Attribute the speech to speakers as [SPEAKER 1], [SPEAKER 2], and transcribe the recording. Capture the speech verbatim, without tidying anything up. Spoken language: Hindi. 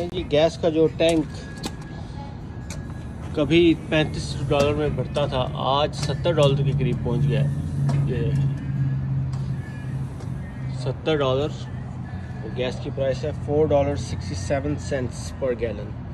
[SPEAKER 1] हैं जी गैस का जो टैंक कभी पैंतीस डॉलर में भरता था, आज सत्तर डॉलर के करीब पहुंच गया है। ये सत्तर डॉलर गैस की प्राइस है, four dollar sixty seven cents per gallon.